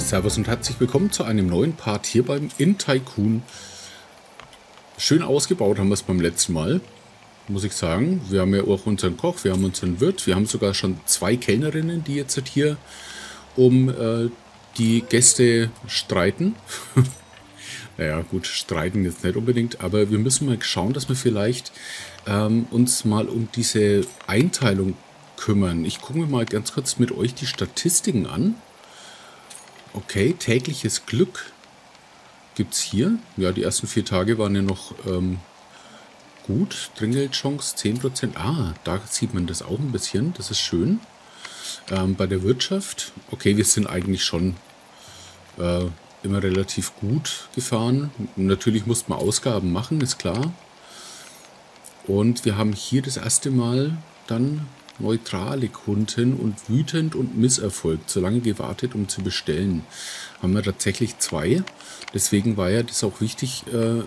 Servus und herzlich willkommen zu einem neuen Part hier beim Inn Tycoon. Schön ausgebaut haben wir es beim letzten Mal, muss ich sagen. Wir haben ja auch unseren Koch, wir haben unseren Wirt, wir haben sogar schon 2 Kellnerinnen, die jetzt hier um die Gäste streiten. Naja, gut, streiten jetzt nicht unbedingt, aber wir müssen mal schauen, dass wir vielleicht uns mal um diese Einteilung kümmern. Ich gucke mir mal ganz kurz mit euch die Statistiken an. Okay, tägliches Glück gibt es hier. Ja, die ersten 4 Tage waren ja noch gut. Trinkgeldchance 10%. Ah, da sieht man das auch ein bisschen. Das ist schön. Bei der Wirtschaft, okay, wir sind eigentlich schon immer relativ gut gefahren. Natürlich musste man Ausgaben machen, ist klar. Und wir haben hier das erste Mal dann neutrale Kunden und wütend und misserfolgt, so lange gewartet, um zu bestellen. Haben wir tatsächlich 2. Deswegen war ja das auch wichtig,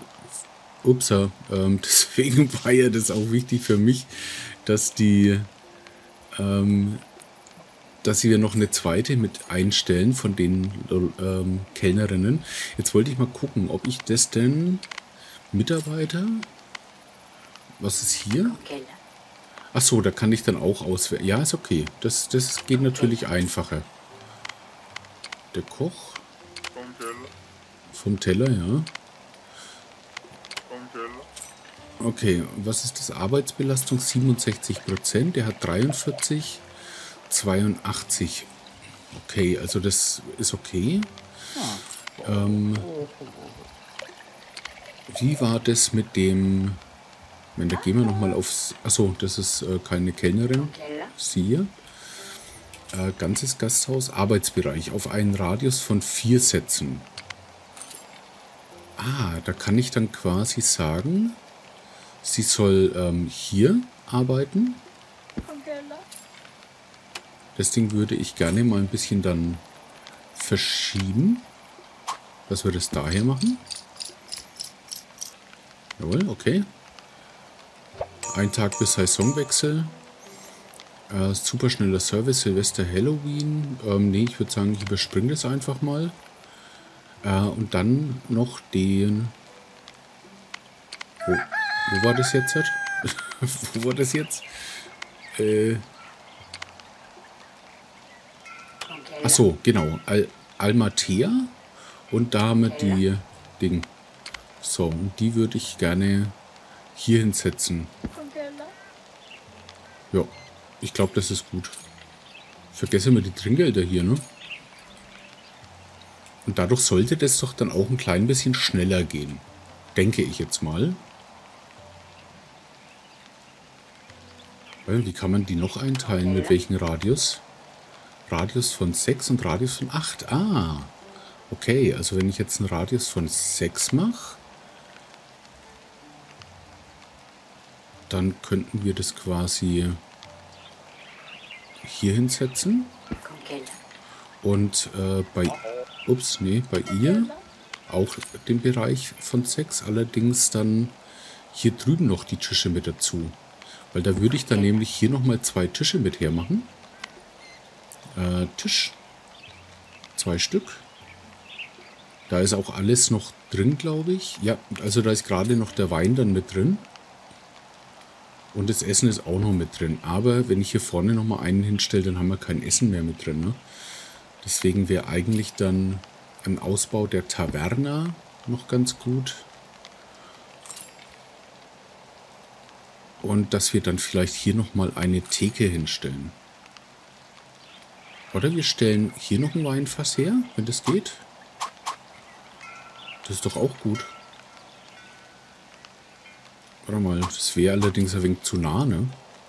deswegen war ja das auch wichtig für mich, dass die, dass wir noch eine zweite mit einstellen von den Kellnerinnen. Jetzt wollte ich mal gucken, ob ich das denn Mitarbeiter, was ist hier? Ach so, da kann ich dann auch auswählen. Ja, ist okay. Das geht natürlich einfacher. Der Koch. Vom Teller, ja. Okay, was ist das? Arbeitsbelastung 67%. Der hat 43, 82. Okay, also das ist okay. Wie war das mit dem... Da gehen wir nochmal aufs... Achso, das ist keine Kellnerin. Sie hier. Ganzes Gasthaus. Arbeitsbereich. Auf einen Radius von 4 Sätzen. Ah, da kann ich dann quasi sagen, sie soll hier arbeiten. Das Ding würde ich gerne mal ein bisschen dann verschieben. Dass wir das daher machen. Jawohl, okay. Ein Tag bis Saisonwechsel. Super schneller Service, Silvester, Halloween. Nee, ich würde sagen, ich überspringe das einfach mal. Und dann noch den... Wo war das jetzt? Wo war das jetzt? Achso, genau. Almatea. Und da haben wir die Ding. So, und die würde ich gerne hier hinsetzen. Ja, ich glaube, das ist gut. Vergessen wir die Trinkgelder hier, ne? Und dadurch sollte das doch dann auch ein klein bisschen schneller gehen. Denke ich jetzt mal. Wie kann man die noch einteilen? Mit welchem Radius? Radius von 6 und Radius von 8. Ah, okay. Also wenn ich jetzt einen Radius von 6 mache, dann könnten wir das quasi hier hinsetzen. Und bei ihr auch den Bereich von 6. Allerdings dann hier drüben noch die Tische mit dazu. Weil da würde ich dann nämlich hier nochmal 2 Tische mit hermachen. Tisch. 2 Stück. Da ist auch alles noch drin, glaube ich. Ja, also da ist gerade noch der Wein dann mit drin. Und das Essen ist auch noch mit drin. Aber wenn ich hier vorne nochmal einen hinstelle, dann haben wir kein Essen mehr mit drin. Ne? Deswegen wäre eigentlich dann ein Ausbau der Taverna noch ganz gut. Und dass wir dann vielleicht hier nochmal eine Theke hinstellen. Oder wir stellen hier noch ein Weinfass her, wenn das geht. Das ist doch auch gut. Warte mal, das wäre allerdings ein wenig zu nah, ne?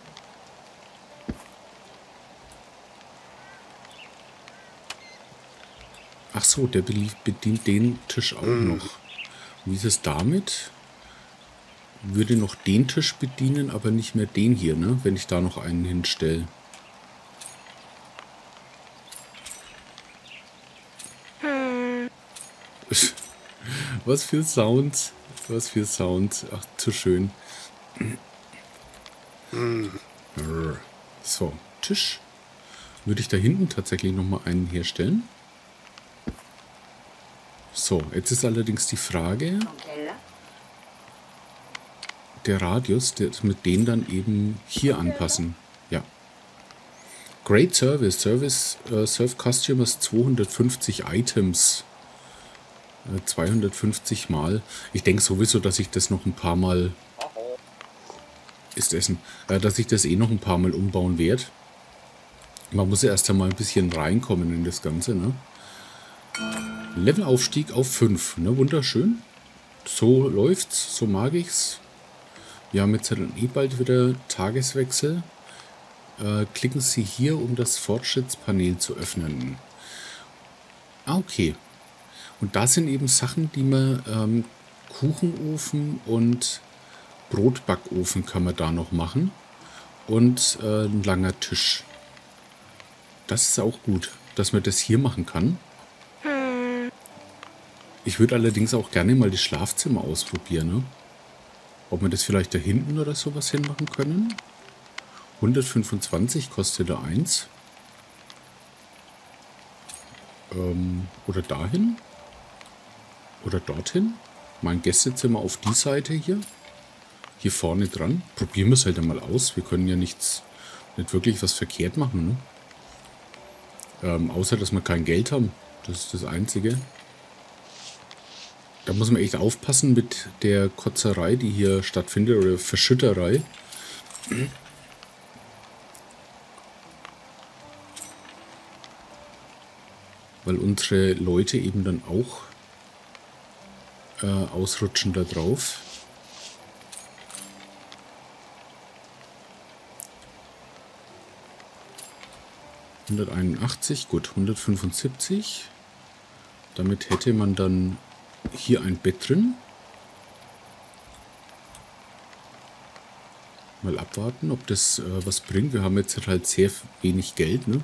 Ach so, der bedient den Tisch auch noch. Wie ist es damit? Würde noch den Tisch bedienen, aber nicht mehr den hier, ne? Wenn ich da noch einen hinstelle. Was für Sounds. Was für Sounds. Ach, zu schön. So, Tisch. Würde ich da hinten tatsächlich nochmal einen herstellen. So, jetzt ist allerdings die Frage, der Radius, mit denen dann eben hier anpassen. Ja. Great Service. Serve Customers 250 Items. 250 Mal. Ich denke sowieso, dass ich das noch ein paar Mal dass ich das eh noch ein paar Mal umbauen werde. Man muss ja erst einmal ein bisschen reinkommen in das Ganze, ne? Levelaufstieg auf 5, ne? Wunderschön. So läuft's, so mag ich's. Wir haben jetzt dann eh bald wieder Tageswechsel. Klicken Sie hier, um das Fortschrittspanel zu öffnen. Ah, okay. Und da sind eben Sachen, die man Kuchenofen und Brotbackofen kann man da noch machen. Und ein langer Tisch. Das ist auch gut, dass man das hier machen kann. Ich würde allerdings auch gerne mal das Schlafzimmer ausprobieren, ne? Ob wir das vielleicht da hinten oder sowas hinmachen können. 125 kostet da 1. Oder dahin. Oder dorthin. Mein Gästezimmer auf die Seite hier. Hier vorne dran. Probieren wir es halt einmal aus. Wir können ja nicht wirklich was verkehrt machen, ne? Außer, dass wir kein Geld haben. Das ist das Einzige. Da muss man echt aufpassen mit der Kotzerei, die hier stattfindet. Oder Verschütterei. Weil unsere Leute eben dann auch ausrutschen da drauf. (181), gut, 175. Damit hätte man dann hier ein Bett drin. Mal abwarten, ob das was bringt. Wir haben jetzt halt sehr wenig Geld, ne?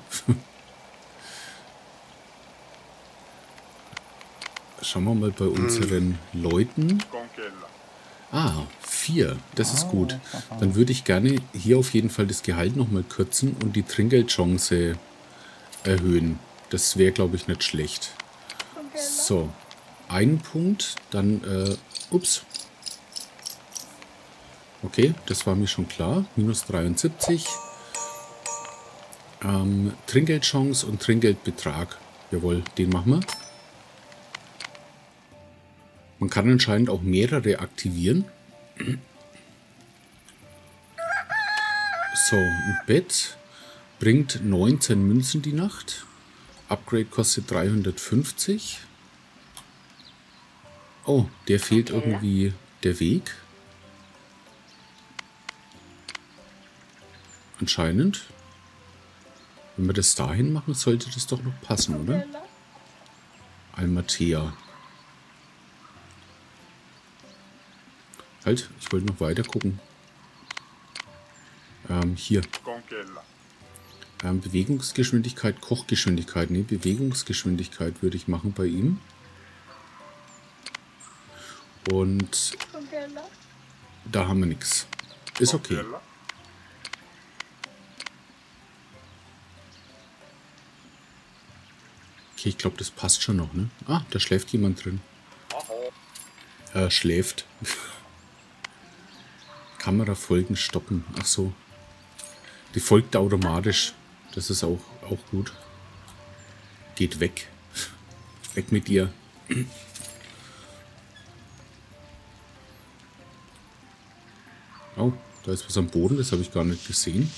Schauen wir mal bei unseren Leuten. Ah, 4. Das ist gut. Dann würde ich gerne hier auf jeden Fall das Gehalt nochmal kürzen und die Trinkgeldchance erhöhen. Das wäre, glaube ich, nicht schlecht. So, einen Punkt, dann, ups. Okay, das war mir schon klar. Minus 73. Trinkgeldchance und Trinkgeldbetrag. Jawohl, den machen wir. Man kann anscheinend auch mehrere aktivieren. So, ein Bett bringt 19 Münzen die Nacht. Upgrade kostet 350. Oh, der fehlt irgendwie der Weg. Anscheinend. Wenn wir das dahin machen, sollte das doch noch passen, oder? Almatea. Halt, ich wollte noch weiter gucken. Hier. Bewegungsgeschwindigkeit, Kochgeschwindigkeit. Ne, Bewegungsgeschwindigkeit würde ich machen bei ihm. Und da haben wir nichts. Ist okay. Okay, ich glaube, das passt schon noch, ne? Ah, da schläft jemand drin. Schläft. Kamerafolgen stoppen. Ach so. Die folgt automatisch. Das ist auch gut. Geht weg. Weg mit ihr. Oh, da ist was am Boden. Das habe ich gar nicht gesehen.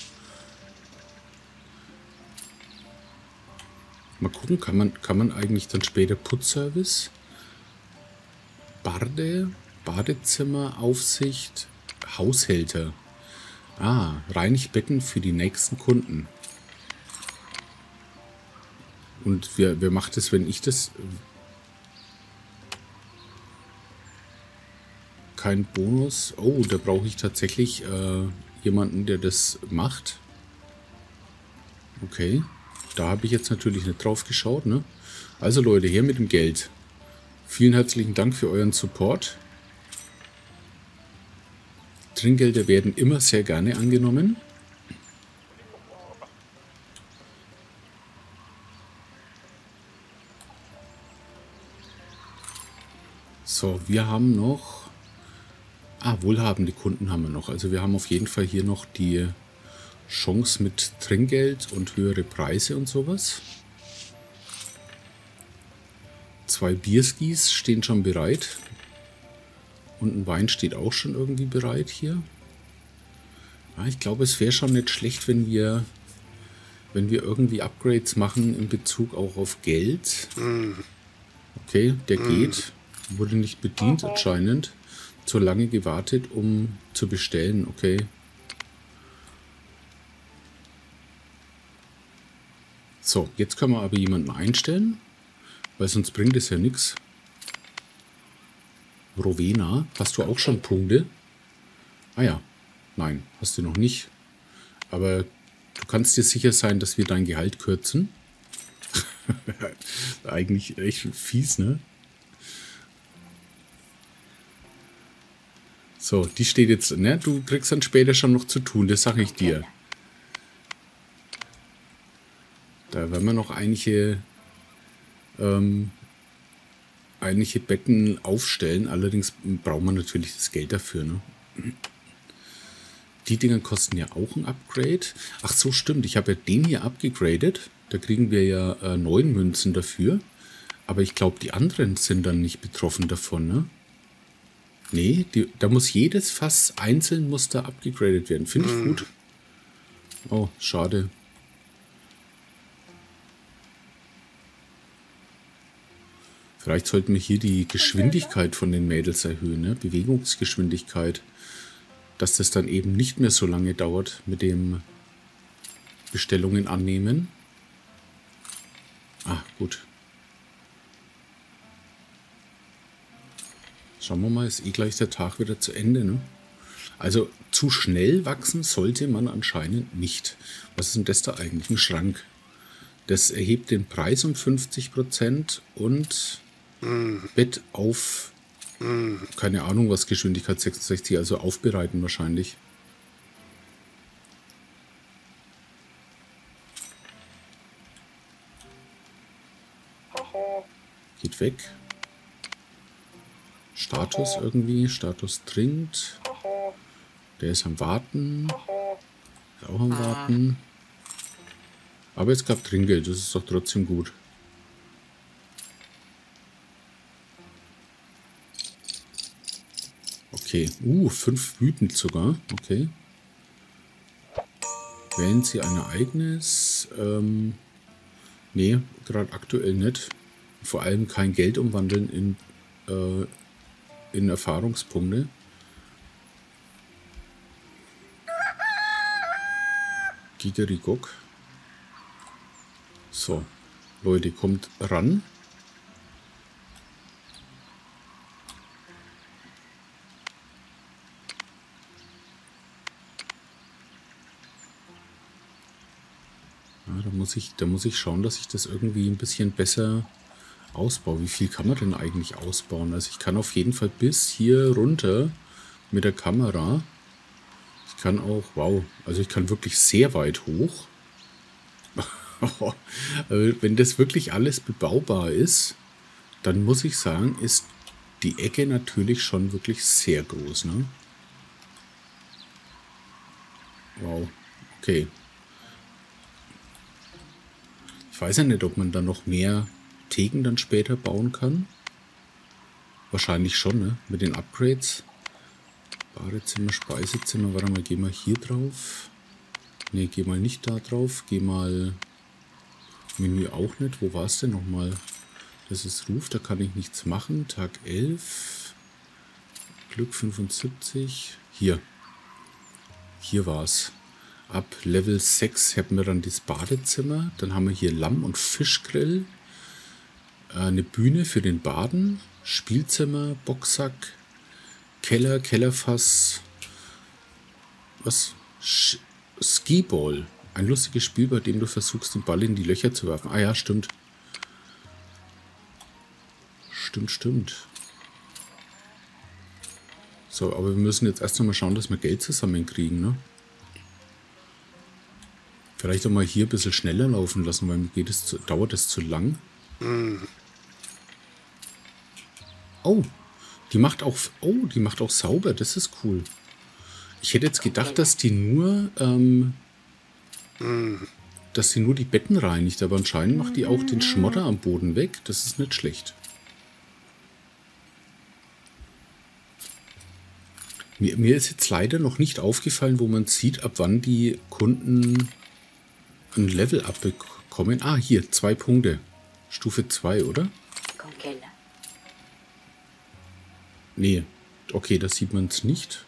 Mal gucken, kann man eigentlich dann später Putzservice, Badezimmer, Aufsicht, Haushälter. Ah, reinigt Betten für die nächsten Kunden. Und wer macht das, wenn ich das... Kein Bonus. Oh, da brauche ich tatsächlich jemanden, der das macht. Okay. Da habe ich jetzt natürlich nicht drauf geschaut, ne? Also Leute, her mit dem Geld. Vielen herzlichen Dank für euren Support. Trinkgelder werden immer sehr gerne angenommen. So, wir haben noch... wohlhabende Kunden haben wir noch. Also wir haben auf jeden Fall hier noch die Chance mit Trinkgeld und höhere Preise und sowas. 2 Bierskis stehen schon bereit. Und ein Wein steht auch schon irgendwie bereit hier. Ich glaube, es wäre schon nicht schlecht, wenn wir irgendwie Upgrades machen in Bezug auch auf Geld. Okay, der geht. Wurde nicht bedient anscheinend. Zu lange gewartet, um zu bestellen. Okay. So, jetzt können wir aber jemanden einstellen, weil sonst bringt es ja nichts. Rowena, hast du auch schon Punkte? Ah ja, nein, hast du noch nicht. Aber du kannst dir sicher sein, dass wir dein Gehalt kürzen. Eigentlich echt fies, ne? So, die steht jetzt, ne? Du kriegst dann später schon noch zu tun, das sage ich dir. Da werden wir noch einige Betten aufstellen. Allerdings braucht man natürlich das Geld dafür, ne? Die Dinger kosten ja auch ein Upgrade. Ach so, stimmt. Ich habe ja den hier abgegradet. Da kriegen wir ja 9 Münzen dafür. Aber ich glaube, die anderen sind dann nicht betroffen davon, ne? Nee, da muss jedes Fass einzeln muss da abgegradet werden. Finde ich gut. Oh, schade. Vielleicht sollten wir hier die Geschwindigkeit von den Mädels erhöhen, ne? Bewegungsgeschwindigkeit. Dass das dann eben nicht mehr so lange dauert mit dem Bestellungen annehmen. Gut. Schauen wir mal, ist eh gleich der Tag wieder zu Ende, ne? Also zu schnell wachsen sollte man anscheinend nicht. Was ist denn das da eigentlich? Ein Schrank. Das erhebt den Preis um 50% und Bett auf, keine Ahnung was, Geschwindigkeit 66, also aufbereiten wahrscheinlich. Geht weg. Status irgendwie, Status trinkt. Der ist am Warten. Ist auch am Warten. Aber es gab Trinkgeld, das ist doch trotzdem gut. Okay, 5 wütend sogar, okay. Wählen Sie ein Ereignis? Nee, gerade aktuell nicht. Vor allem kein Geld umwandeln in Erfahrungspunkte. Gigerigok. So, Leute, kommt ran. Da muss ich schauen, dass ich das irgendwie ein bisschen besser ausbaue. Wie viel kann man denn eigentlich ausbauen? Also ich kann auf jeden Fall bis hier runter mit der Kamera. Ich kann auch, wow, also ich kann wirklich sehr weit hoch. Wenn das wirklich alles bebaubar ist, dann muss ich sagen, ist die Ecke natürlich schon wirklich sehr groß, ne? Wow, okay. Ich weiß ja nicht, ob man da noch mehr Theken dann später bauen kann. Wahrscheinlich schon, ne? Mit den Upgrades. Badezimmer, Speisezimmer. Warte mal, geh mal hier drauf. Ne, geh mal nicht da drauf. Geh mal... Menü auch nicht. Wo war es denn nochmal? Das ist Ruf, da kann ich nichts machen. Tag 11. Glück 75. Hier. Hier war es. Ab Level 6 hätten wir dann das Badezimmer. Dann haben wir hier Lamm- und Fischgrill. Eine Bühne für den Baden. Spielzimmer, Boxsack, Keller, Kellerfass. Was? Skiball. Ein lustiges Spiel, bei dem du versuchst, den Ball in die Löcher zu werfen. Ah ja, stimmt. Stimmt. So, aber wir müssen jetzt erst einmal schauen, dass wir Geld zusammenkriegen, ne? Vielleicht auch mal hier ein bisschen schneller laufen lassen, weil mir dauert es zu lang. Oh, Die macht auch... Oh, die macht auch sauber. Das ist cool. Ich hätte jetzt gedacht, dass die nur... dass sie nur die Betten reinigt. Aber anscheinend macht die auch den Schmotter am Boden weg. Das ist nicht schlecht. Mir ist jetzt leider noch nicht aufgefallen, wo man sieht, ab wann die Kunden ein Level abbekommen. Ah, hier, 2 Punkte. Stufe 2, oder? Nee, okay, das sieht man es nicht.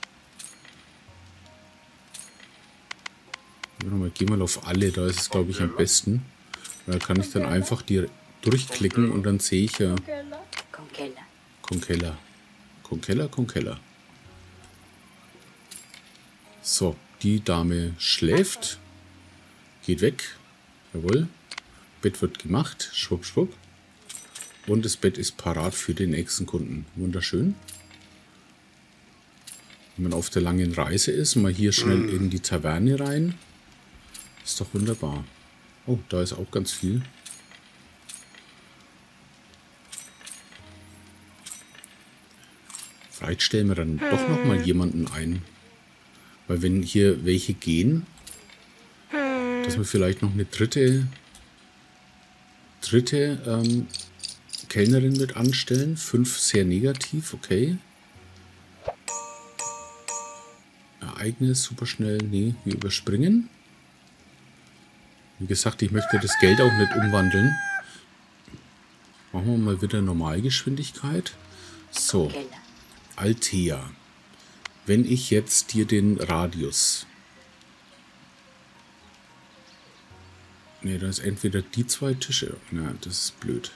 Geh mal auf alle, da ist es, glaube ich, am besten. Da kann ich dann einfach die durchklicken und dann sehe ich ja... Konkella. So, die Dame schläft. Geht weg. Jawohl. Bett wird gemacht. Schwupp, schwupp. Und das Bett ist parat für den nächsten Kunden. Wunderschön. Wenn man auf der langen Reise ist, mal hier schnell in die Taverne rein. Ist doch wunderbar. Oh, da ist auch ganz viel. Vielleicht stellen wir dann doch noch mal jemanden ein. Weil wenn hier welche gehen, dass wir vielleicht noch eine dritte Kellnerin mit anstellen. 5 sehr negativ, okay. Ereignis, super schnell. Nee, wir überspringen. Wie gesagt, ich möchte das Geld auch nicht umwandeln. Machen wir mal wieder Normalgeschwindigkeit. So, Altea. Wenn ich jetzt dir den Radius... Ne, da ist entweder die 2 Tische. Na, das ist blöd.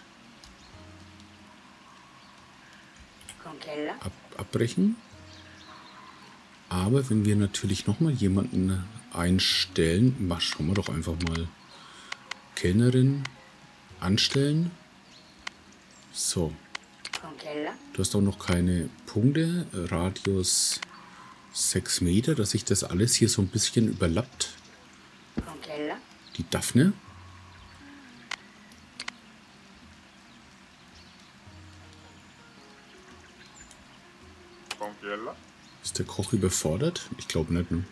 Abbrechen. Aber wenn wir natürlich nochmal jemanden einstellen, schauen wir doch einfach mal. Kellnerin anstellen. So. Du hast auch noch keine Punkte. Radius 6 Meter, dass sich das alles hier so ein bisschen überlappt. Die Daphne. Ist der Koch überfordert? Ich glaube nicht, ne?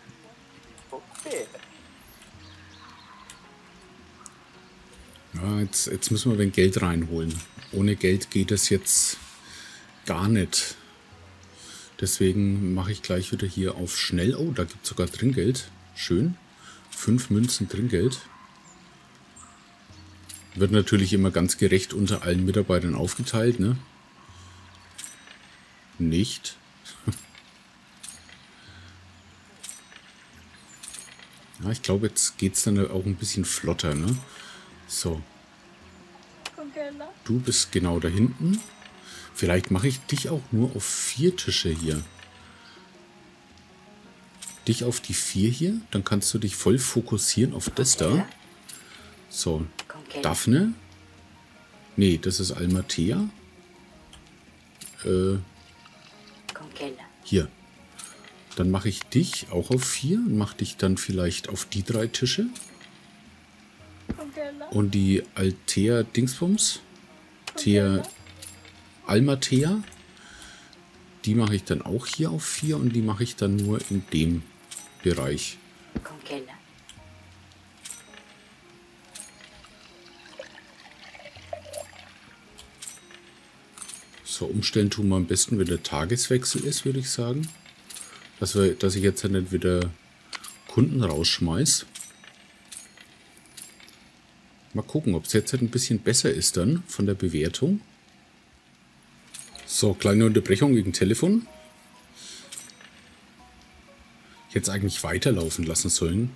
Ja, jetzt müssen wir ein Geld reinholen. Ohne Geld geht es jetzt gar nicht. Deswegen mache ich gleich wieder hier auf schnell. Oh, da gibt es sogar Trinkgeld. Schön. 5 Münzen Trinkgeld. Wird natürlich immer ganz gerecht unter allen Mitarbeitern aufgeteilt, ne? Nicht. Ja, ich glaube, jetzt geht es dann auch ein bisschen flotter, ne? So. Du bist genau da hinten. Vielleicht mache ich dich auch nur auf 4 Tische hier. Dich auf die 4 hier. Dann kannst du dich voll fokussieren auf das da. So. Daphne. Nee, das ist Almatea. Hier. Dann mache ich dich auch auf 4 und mache dich dann vielleicht auf die 3 Tische. Und die Altea Dingsbums. Almatea. Die mache ich dann auch hier auf 4 und die mache ich dann nur in dem Bereich. So, umstellen tun wir am besten, wenn der Tageswechsel ist, würde ich sagen. Dass ich jetzt nicht wieder Kunden rausschmeiß. Mal gucken, ob es jetzt ein bisschen besser ist dann von der Bewertung. So, kleine Unterbrechung wegen Telefon. Ich hätte es eigentlich weiterlaufen lassen sollen.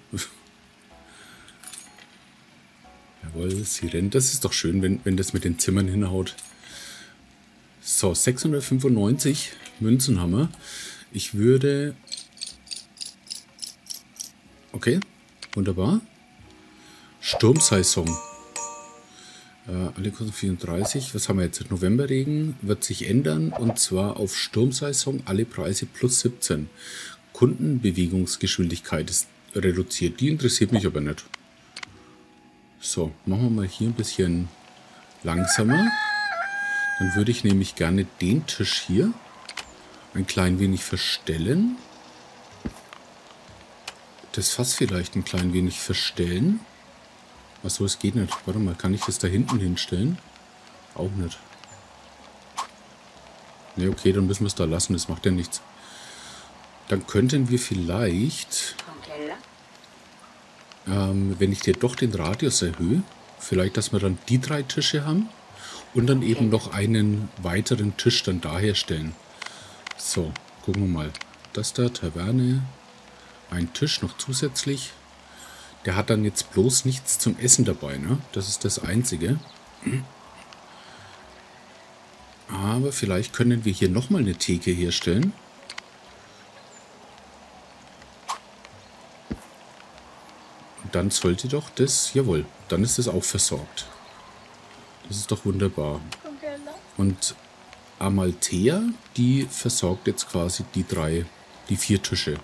Jawohl, sie rennt. Das ist doch schön, wenn das mit den Zimmern hinhaut. So, 695 Münzen haben wir. Ich würde... Okay, wunderbar. Sturmsaison. Alle Kosten 34. Was haben wir jetzt? Novemberregen wird sich ändern. Und zwar auf Sturmsaison alle Preise plus 17. Kundenbewegungsgeschwindigkeit ist reduziert. Die interessiert mich aber nicht. So, machen wir mal hier ein bisschen langsamer. Dann würde ich nämlich gerne den Tisch hier ein klein wenig verstellen. Das Fass vielleicht ein klein wenig verstellen. Achso, es geht nicht. Warte mal, kann ich das da hinten hinstellen? Auch nicht. Ne, okay, dann müssen wir es da lassen. Das macht ja nichts. Dann könnten wir vielleicht, wenn ich dir doch den Radius erhöhe, vielleicht, dass wir dann die 3 Tische haben und dann eben noch einen weiteren Tisch dann da herstellen. So, gucken wir mal. Das da, Taverne, ein Tisch noch zusätzlich. Der hat dann jetzt bloß nichts zum Essen dabei, ne? Das ist das Einzige. Aber vielleicht können wir hier nochmal eine Theke herstellen. Und dann sollte doch das, jawohl, dann ist das auch versorgt. Das ist doch wunderbar. Und Amalthea, die versorgt jetzt quasi die 4 Tische.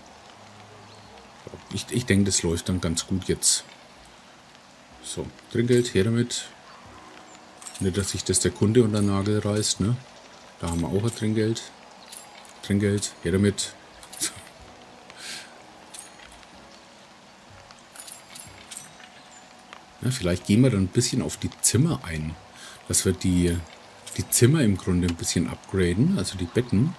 Ich denke, das läuft dann ganz gut jetzt. So, Trinkgeld, her damit. Nicht, dass sich das der Kunde unter den Nagel reißt, ne? Da haben wir auch ein Trinkgeld. Trinkgeld, her damit. Ja, vielleicht gehen wir dann ein bisschen auf die Zimmer ein. Dass wir die Zimmer im Grunde ein bisschen upgraden, also die Betten.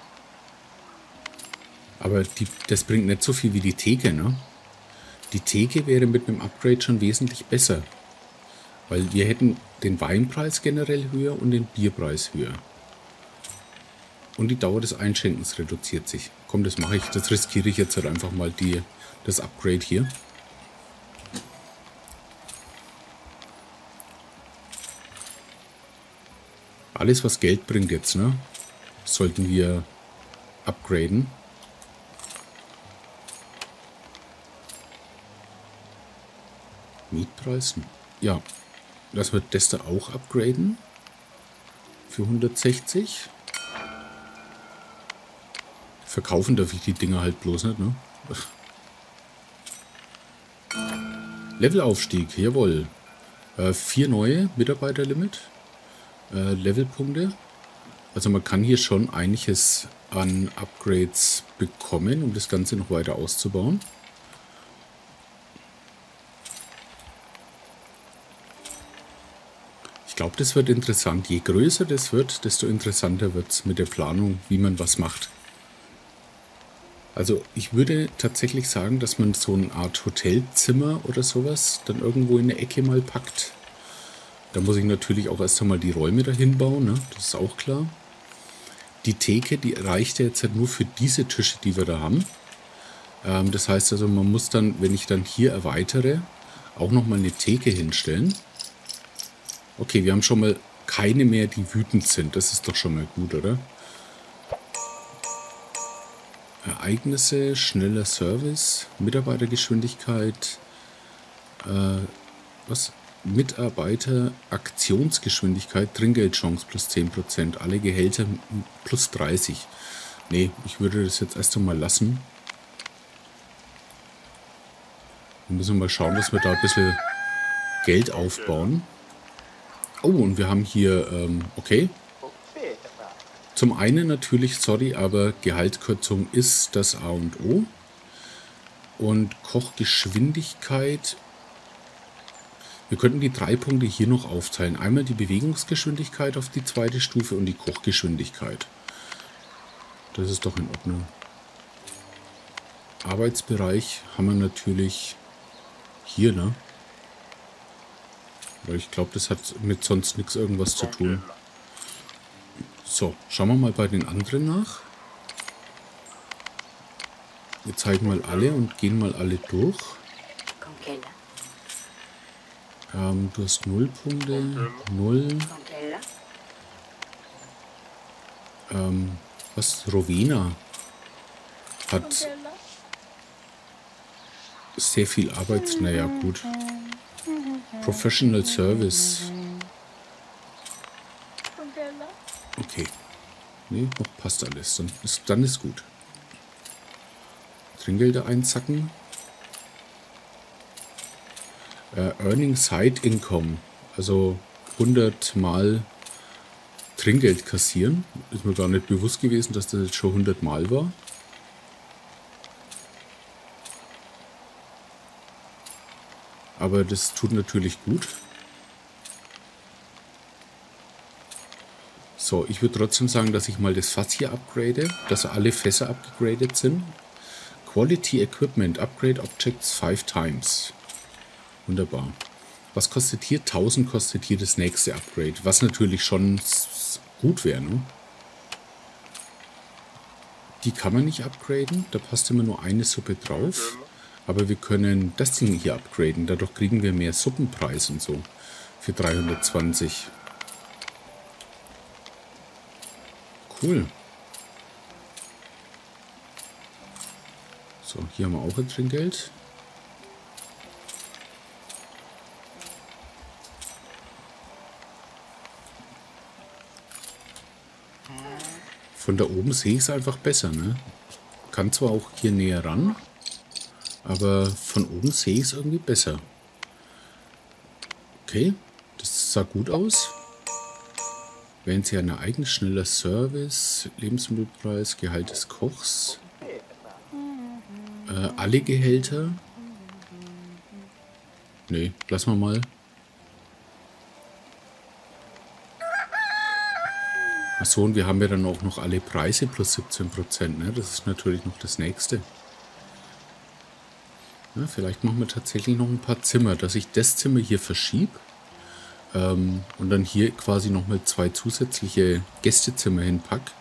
Aber das bringt nicht so viel wie die Theke, ne? Die Theke wäre mit einem Upgrade schon wesentlich besser. Weil wir hätten den Weinpreis generell höher und den Bierpreis höher. Und die Dauer des Einschenkens reduziert sich. Komm, das mache ich. Das riskiere ich jetzt halt einfach mal das Upgrade hier. Alles, was Geld bringt jetzt, ne? Sollten wir upgraden. Mietpreisen. Ja, lassen wir das da auch upgraden. Für 160. Verkaufen darf ich die Dinger halt bloß nicht, ne? Levelaufstieg, jawohl. 4 neue Mitarbeiterlimit. Levelpunkte. Also man kann hier schon einiges an Upgrades bekommen, um das Ganze noch weiter auszubauen. Ich glaube, das wird interessant. Je größer das wird, desto interessanter wird es mit der Planung, wie man was macht. Also ich würde tatsächlich sagen, dass man so eine Art Hotelzimmer oder sowas dann irgendwo in der Ecke mal packt. Da muss ich natürlich auch erst einmal die Räume dahin bauen, ne? Das ist auch klar. Die Theke, die reicht ja jetzt halt nur für diese Tische, die wir da haben. Das heißt also, man muss dann, wenn ich dann hier erweitere, auch nochmal eine Theke hinstellen. Okay, wir haben schon mal keine mehr, die wütend sind. Das ist doch schon mal gut, oder? Ereignisse, schneller Service, Mitarbeitergeschwindigkeit, was? Mitarbeiter, Aktionsgeschwindigkeit, Trinkgeldchance plus 10%, alle Gehälter plus 30. Nee, ich würde das jetzt erst einmal lassen. Wir müssen mal schauen, dass wir da ein bisschen Geld aufbauen. Oh, und wir haben hier, okay. Zum einen natürlich, sorry, aber Gehaltskürzung ist das A und O. Und Kochgeschwindigkeit. Wir könnten die 3 Punkte hier noch aufteilen. Einmal die Bewegungsgeschwindigkeit auf die 2. Stufe und die Kochgeschwindigkeit. Das ist doch in Ordnung. Arbeitsbereich haben wir natürlich hier, ne? Weil ich glaube, das hat mit sonst nichts irgendwas zu tun. So, schauen wir mal bei den anderen nach. Wir zeigen mal alle und gehen mal alle durch. Du hast 0 Punkte, 0. Was? Rowena hat sehr viel Arbeits... Naja, gut. Professional Service. Okay. Nee, noch passt alles. Dann ist gut. Trinkgelder einzacken. Earning Side Income. Also 100 mal Trinkgeld kassieren. Ist mir gar nicht bewusst gewesen, dass das jetzt schon 100 Mal war. Aber das tut natürlich gut. So, ich würde trotzdem sagen, dass ich mal das Fass hier upgrade, dass alle Fässer abgegradet sind. Quality Equipment, Upgrade Objects 5 times. Wunderbar. Was kostet hier? 1000 kostet hier das nächste Upgrade, was natürlich schon gut wäre, ne? Die kann man nicht upgraden, da passt immer nur eine Suppe drauf. Aber wir können das Ding hier upgraden, dadurch kriegen wir mehr Suppenpreis und so. Für 320. Cool. So, hier haben wir auch ein Trinkgeld. Von da oben sehe ich es einfach besser, ne? Kann zwar auch hier näher ran, aber von oben sehe ich es irgendwie besser. Okay, das sah gut aus. Wählen Sie ein Ereignis, schneller Service, Lebensmittelpreis, Gehalt des Kochs. Alle Gehälter. Nee, lassen wir mal. Achso, und wir haben ja dann auch noch alle Preise plus 17%, ne? Das ist natürlich noch das nächste. Ja, vielleicht machen wir tatsächlich noch ein paar Zimmer, dass ich das Zimmer hier verschiebe. Und dann hier quasi nochmal 2 zusätzliche Gästezimmer hinpack.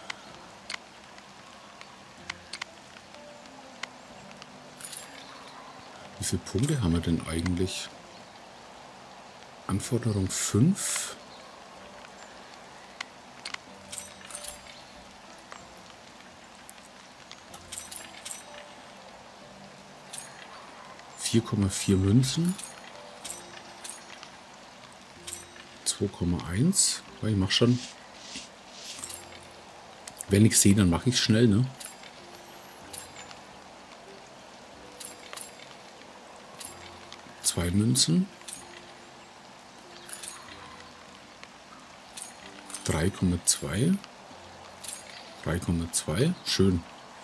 Wie viele Punkte haben wir denn eigentlich? Anforderung 5. $4,4 Münzen. 2,1. Ich mache schon. Wenn ich sehe, dann mache ich es schnell, ne? Zwei Münzen. 3,2. 3,2. Schön.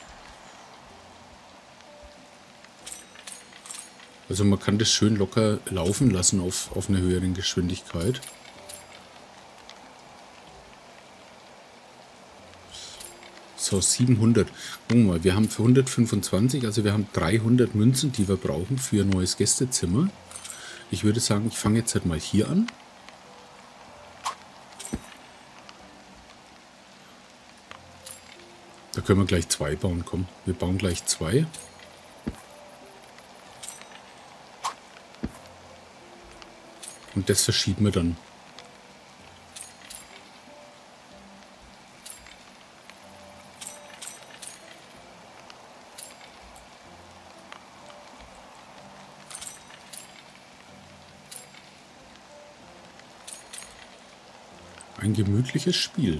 Also man kann das schön locker laufen lassen auf einer höheren Geschwindigkeit. So, 700. Gucken wir mal, wir haben für 125, also wir haben 300 Münzen, die wir brauchen für ein neues Gästezimmer. Ich würde sagen, ich fange jetzt halt mal hier an. Da können wir gleich 2 bauen, komm. Wir bauen gleich 2. Und das verschieben wir dann. Ein gemütliches Spiel.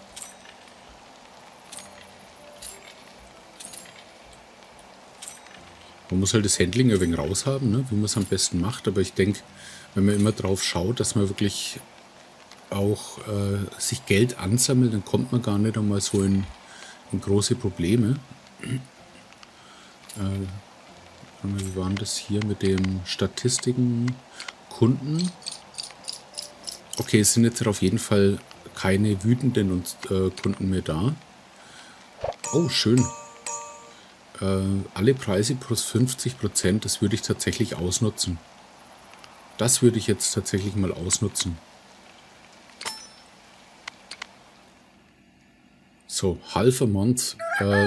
Man muss halt das Handling ein wenig raus haben, ne, wie man es am besten macht. Aber ich denke, wenn man immer drauf schaut, dass man wirklich auch sich Geld ansammelt, dann kommt man gar nicht einmal so in große Probleme. Wie waren das hier mit dem Statistiken Kunden? Okay, es sind jetzt auf jeden Fall keine wütenden Kunden mehr da. Oh, schön. Alle Preise plus 50%, das würde ich tatsächlich ausnutzen. Das würde ich jetzt tatsächlich mal ausnutzen. So, half a month.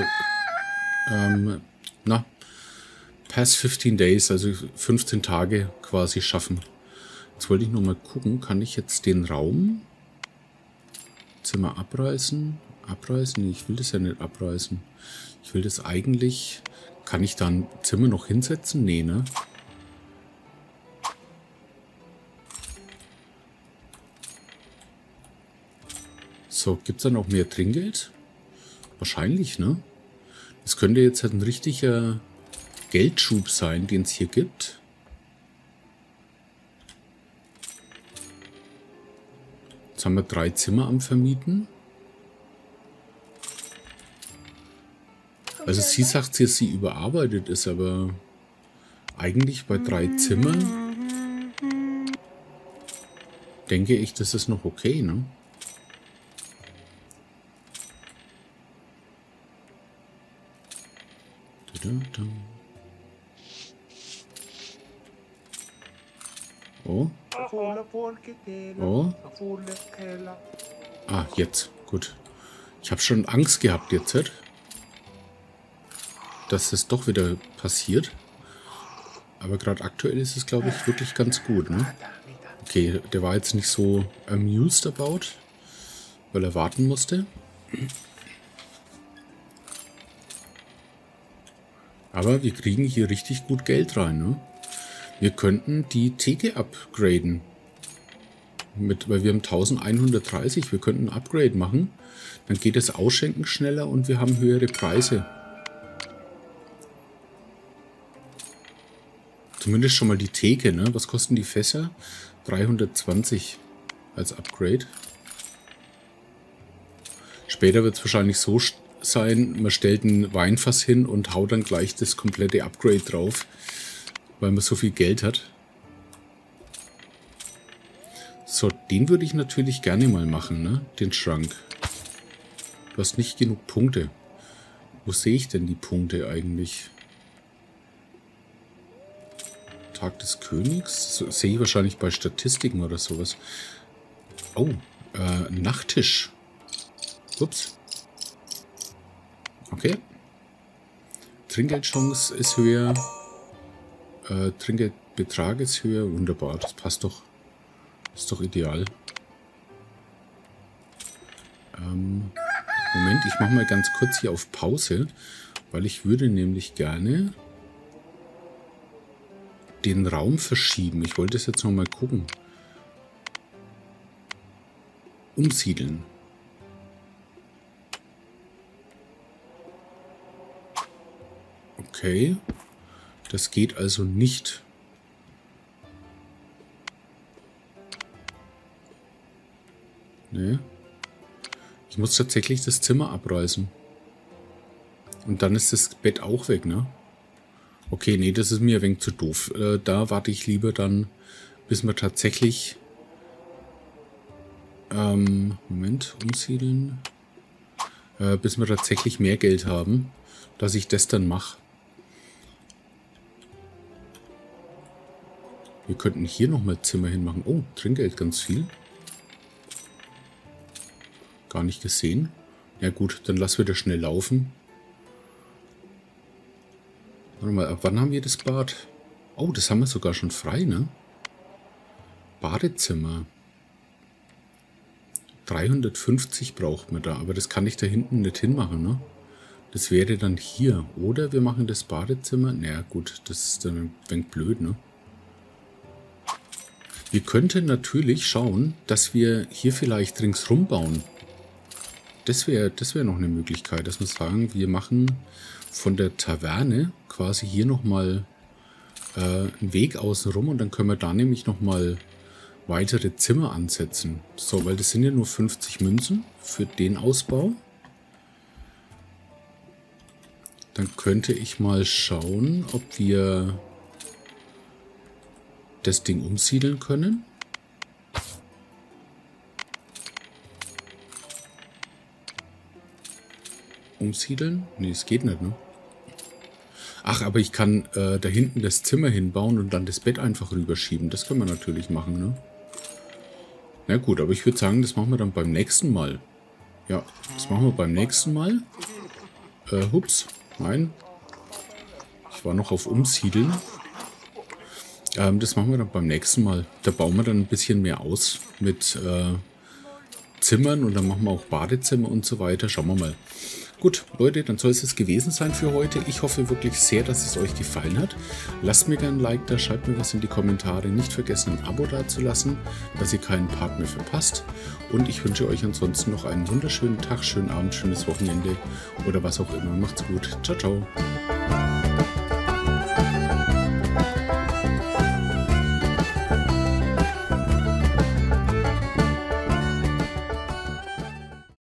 Past 15 days, also 15 Tage quasi schaffen. Jetzt wollte ich noch mal gucken, kann ich jetzt den Raum Zimmer abreißen? Abreißen? Ich will das ja nicht abreißen. Ich will das eigentlich... Kann ich da ein Zimmer noch hinsetzen? Nee, ne? So, gibt es da noch mehr Trinkgeld? Wahrscheinlich, ne? Das könnte jetzt halt ein richtiger Geldschub sein, den es hier gibt. Jetzt haben wir 3 Zimmer am Vermieten. Also sie sagt jetzt, sie überarbeitet ist, aber eigentlich bei 3 Zimmern denke ich, das ist noch okay, ne? Oh. Oh. Ah, jetzt. Gut. Ich habe schon Angst gehabt jetzt, dass das doch wieder passiert. Aber gerade aktuell ist es, glaube ich, wirklich ganz gut, ne? Okay, der war jetzt nicht so amused about, weil er warten musste. Aber wir kriegen hier richtig gut Geld rein, ne? Wir könnten die Theke upgraden. Weil wir haben 1130. Wir könnten ein Upgrade machen. Dann geht das Ausschenken schneller und wir haben höhere Preise. Zumindest schon mal die Theke, ne? Was kosten die Fässer? 320 als Upgrade. Später wird es wahrscheinlich so sein, man stellt ein Weinfass hin und haut dann gleich das komplette Upgrade drauf, weil man so viel Geld hat. So, den würde ich natürlich gerne mal machen, ne? Den Schrank. Du hast nicht genug Punkte. Wo sehe ich denn die Punkte eigentlich? Tag des Königs? So, sehe ich wahrscheinlich bei Statistiken oder sowas. Oh, Nachttisch. Ups. Okay. Trinkgeldchance ist höher. Trinkgeldbetrag ist höher. Wunderbar, das passt doch. Ist doch ideal. Moment, ich mache mal ganz kurz hier auf Pause, weil ich würde nämlich gerne den Raum verschieben. Ich wollte es jetzt noch mal gucken. Umsiedeln. Okay. Das geht also nicht. Nee. Ich muss tatsächlich das Zimmer abreißen. Und dann ist das Bett auch weg, ne? Okay, nee, das ist mir ein wenig zu doof. Da warte ich lieber dann, bis wir tatsächlich... Moment, umsiedeln. Bis wir tatsächlich mehr Geld haben, dass ich das dann mache. Wir könnten hier nochmal Zimmer hinmachen. Oh, Trinkgeld ganz viel. Gar nicht gesehen. Ja gut, dann lassen wir das schnell laufen. Warte mal, ab wann haben wir das Bad? Oh, das haben wir sogar schon frei, ne? Badezimmer. 350 braucht man da, aber das kann ich da hinten nicht hinmachen, ne? Das wäre dann hier. Oder wir machen das Badezimmer. Naja, gut, das ist dann ein wenig blöd, ne? Wir könnten natürlich schauen, dass wir hier vielleicht ringsrum bauen. Das wäre noch eine Möglichkeit, dass wir sagen, wir machen von der Taverne quasi hier nochmal einen Weg außen rum und dann können wir da nämlich nochmal weitere Zimmer ansetzen. So, weil das sind ja nur 50 Münzen für den Ausbau. Dann könnte ich mal schauen, ob wir das Ding umsiedeln können. Umsiedeln? Nee, es geht nicht, ne? Ach, aber ich kann da hinten das Zimmer hinbauen und dann das Bett einfach rüberschieben. Das können wir natürlich machen, ne? Na gut, aber ich würde sagen, das machen wir dann beim nächsten Mal. Ja, das machen wir beim nächsten Mal. Hups, nein. Ich war noch auf Umsiedeln. Das machen wir dann beim nächsten Mal. Da bauen wir dann ein bisschen mehr aus mit Zimmern und dann machen wir auch Badezimmer und so weiter. Schauen wir mal. Gut, Leute, dann soll es jetzt gewesen sein für heute. Ich hoffe wirklich sehr, dass es euch gefallen hat. Lasst mir gerne ein Like da, schreibt mir was in die Kommentare. Nicht vergessen, ein Abo dazulassen, dass ihr keinen Part mehr verpasst. Und ich wünsche euch ansonsten noch einen wunderschönen Tag, schönen Abend, schönes Wochenende oder was auch immer. Macht's gut. Ciao, ciao.